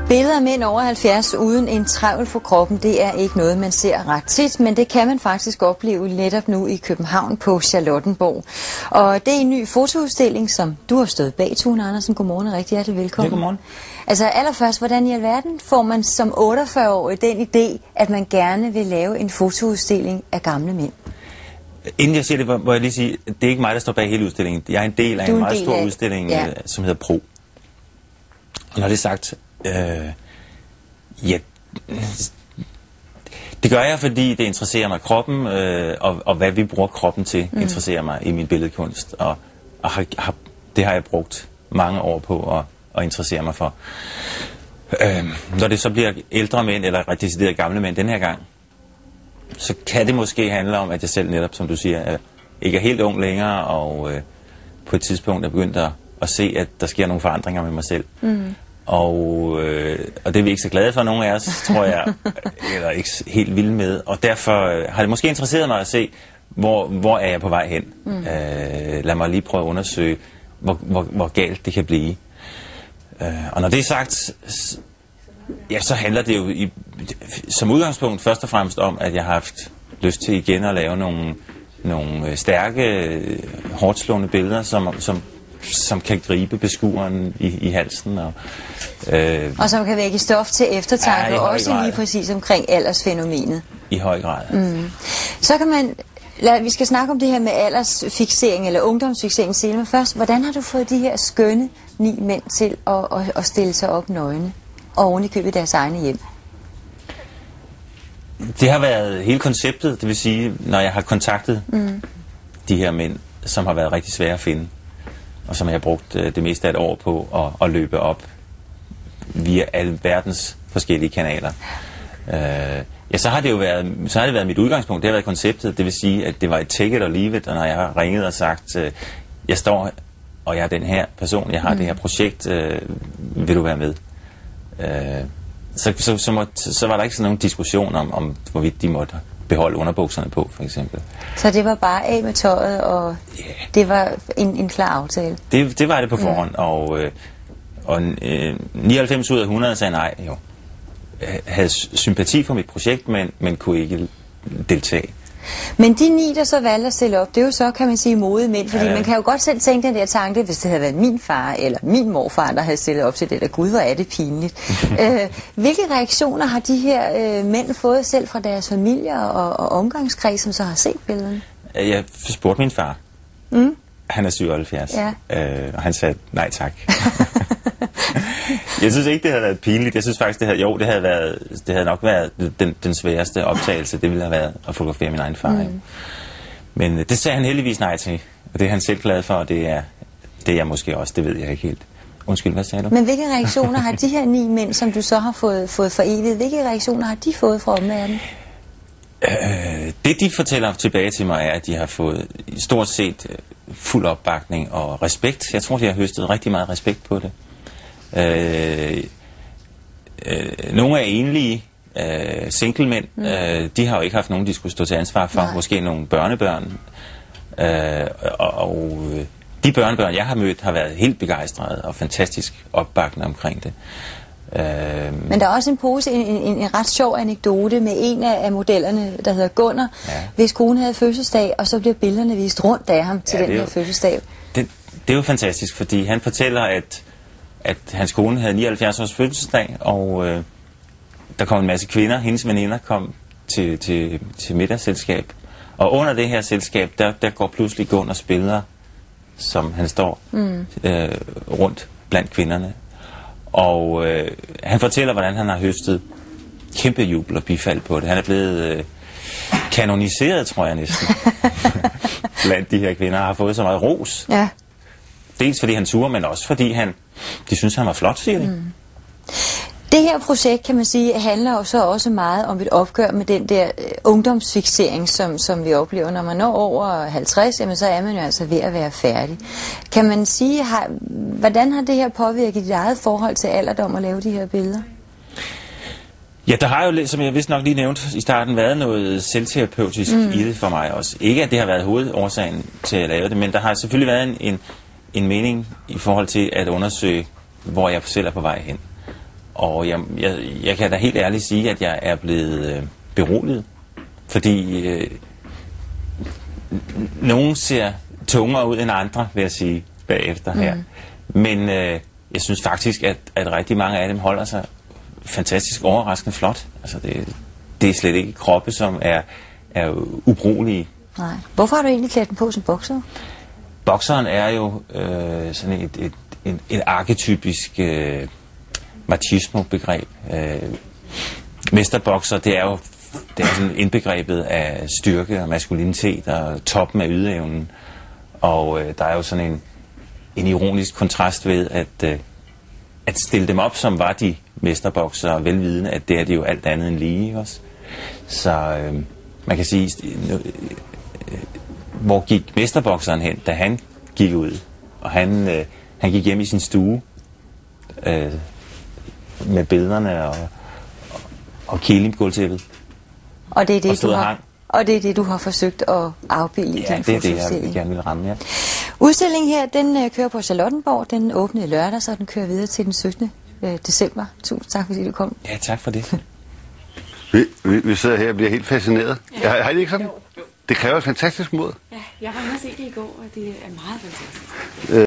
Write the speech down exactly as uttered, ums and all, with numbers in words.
Billeder af mænd over halvfjerds uden en trævel på kroppen, det er ikke noget, man ser ret tit, men det kan man faktisk opleve netop nu i København på Charlottenborg. Og det er en ny fotoudstilling, som du har stået bag, Tune Andersen. Godmorgen og rigtig hjertelig velkommen. Ja, godmorgen. Altså allerførst, hvordan i alverden får man som otteogfyrre-årig den idé, at man gerne vil lave en fotoudstilling af gamle mænd? Inden jeg siger det, må jeg lige sige, det er ikke mig, der står bag hele udstillingen. Jeg er en del af en, en meget stor af... udstilling, ja. som hedder Pro. Og når det er sagt, øh, ja, det gør jeg, fordi det interesserer mig kroppen, øh, og, og hvad vi bruger kroppen til, mm. interesserer mig i min billedkunst. Og, og har, har, det har jeg brugt mange år på at, at interessere mig for. Øh, når det så bliver ældre mænd, eller decideret gamle mænd den her gang, så kan det måske handle om, at jeg selv netop, som du siger, er, ikke er helt ung længere, og øh, på et tidspunkt er begyndt at, at se, at der sker nogle forandringer med mig selv. Mm. Og, øh, og det er vi ikke så glade for, nogen af os, tror jeg, eller ikke helt vilde med. Og derfor øh, har det måske interesseret mig at se, hvor, hvor er jeg på vej hen. Mm. Øh, lad mig lige prøve at undersøge, hvor, hvor, hvor galt det kan blive. Øh, og når det er sagt, ja, så handler det jo i, som udgangspunkt først og fremmest om, at jeg har haft lyst til igen at lave nogle, nogle stærke, hårdslående billeder, som, som, som kan gribe beskueren i, i halsen. Og, øh, og som kan vække stof til eftertanke, ja, også grad. lige præcis omkring aldersfænomenet. I høj grad. Mm. Så kan man, lad, vi skal snakke om det her med aldersfiksering, eller ungdomsfiksering senere, men først, hvordan har du fået de her skønne ni mænd til at, at, at stille sig op nøgne? Og oven i købet deres egne hjem? Det har været hele konceptet, det vil sige, når jeg har kontaktet mm. de her mænd, som har været rigtig svære at finde, og som jeg har brugt uh, det meste af et år på at, at løbe op via alle verdens forskellige kanaler. Uh, ja, så har det jo været, så har det været mit udgangspunkt, det har været konceptet, det vil sige, at det var et take it or leave it, og når jeg har ringet og sagt, uh, jeg står, og jeg er den her person, jeg har mm. det her projekt, uh, vil du være med? Øh, så, så, så, må, så var der ikke sådan nogen diskussion om, om hvorvidt de måtte beholde underbukserne på, for eksempel. Så det var bare af med tøjet, og yeah. det var en, en klar aftale? Det, det var det på forhånd, mm. og, øh, og øh, nioghalvfems ud af hundrede sagde nej, jo. Jeg havde sympati for mit projekt, men, men kunne ikke deltage. Men de ni, der så valgte at stille op, det er jo så, kan man sige, modige mænd, fordi ja, ja. man kan jo godt selv tænke den der tanke, hvis det havde været min far eller min morfar, der havde stillet op til det der, gud, hvor er det pinligt. øh, hvilke reaktioner har de her øh, mænd fået selv fra deres familier og, og omgangskreds, som så har set billederne? Jeg spurgte min far. Mm. Han er syvoghalvfjerds, ja. øh, og han sagde nej tak. Jeg synes ikke, det havde været pinligt. Jeg synes faktisk, det havde, jo, det havde, været, det havde nok været den, den sværeste optagelse. Det ville have været at fotografere min egen far. Mm. Men det sagde han heldigvis nej til. Og det er han selv glad for, og det er, det er jeg måske også. Det ved jeg ikke helt. Undskyld, hvad sagde du? Men hvilke reaktioner har de her ni mænd, som du så har fået, fået for evigt, hvilke reaktioner har de fået fra omverdenen? Øh, det, de fortæller tilbage til mig, er, at de har fået stort set fuld opbakning og respekt. Jeg tror, de har høstet rigtig meget respekt på det. Øh, øh, nogle er enlige øh, singlemænd, mm. øh, de har jo ikke haft nogen, de skulle stå til ansvar for. Nej. Måske nogle børnebørn, øh, og, og de børnebørn, jeg har mødt, har været helt begejstrede og fantastisk opbakkende omkring det. øh, Men der er også en pose, en, en, en ret sjov anekdote med en af modellerne, der hedder Gunnar, ja. hvis kone havde fødselsdag, og så bliver billederne vist rundt af ham til ja, den her jo, fødselsdag. Det, det er jo fantastisk, fordi han fortæller, at at hans kone havde nioghalvfjerds års fødselsdag, og øh, der kom en masse kvinder, hendes veninder kom til, til, til middagsselskab. Og under det her selskab, der, der går pludselig Gunnars billeder, som han står mm. øh, rundt blandt kvinderne. Og øh, han fortæller, hvordan han har høstet kæmpe jubel og bifald på det. Han er blevet øh, kanoniseret, tror jeg næsten, blandt de her kvinder, og har fået så meget ros. Ja. Dels fordi han turer, men også fordi han, de synes, han var flot, siger de. Mm. Det her projekt, kan man sige, handler jo så også meget om et opgør med den der uh, ungdomsfiksering, som, som vi oplever. Når man når over halvtreds, jamen, så er man jo altså ved at være færdig. Kan man sige, har, hvordan har det her påvirket dit eget forhold til alderdom at lave de her billeder? Ja, der har jo, som jeg vist nok lige nævnt i starten, været noget selvterapeutisk mm. i det for mig også. Ikke at det har været hovedårsagen til at lave det, men der har selvfølgelig været en, en, en mening i forhold til at undersøge, hvor jeg selv er på vej hen. og jeg, jeg, jeg kan da helt ærligt sige, at jeg er blevet øh, beroliget, fordi øh, nogen ser tungere ud end andre, vil jeg sige, bagefter her. Mm. Men øh, jeg synes faktisk, at, at rigtig mange af dem holder sig fantastisk overraskende flot. Altså det, det er slet ikke kroppe, som er, er ubrugelige. Nej. Hvorfor har du egentlig klædt den på som bokser? Bokseren er jo øh, sådan et, et, et, et arketypisk øh, machismo-begreb. Øh, Mesterbokser, det er jo det er sådan indbegrebet af styrke og maskulinitet og toppen af ydeevnen. Og øh, der er jo sådan en, en ironisk kontrast ved at, øh, at stille dem op, som var de mesterbokser, velvidende, at det er de jo alt andet end lige også. Så øh, man kan sige, øh, øh, hvor gik mesterbokseren hen, da han gik ud? Og han, øh, han gik hjem i sin stue øh, med billederne og, og, og Kelim-gulvtæppet. Og det er det, og du har, hang. og det er det, du har forsøgt at afbilde i ja, din det er det, jeg fotoudstilling. gerne vil ramme, ja. Udstillingen her, den øh, kører på Charlottenborg. Den åbnede lørdag, så den kører videre til den syttende december. Tusind tak, fordi du kom. Ja, tak for det. vi, vi, vi sidder her og bliver helt fascineret. Ja. Har, har I ikke sådan? Jo, jo. Det kræver et fantastisk mod. Ja, jeg har inde og set det i går, og det er meget fantastisk.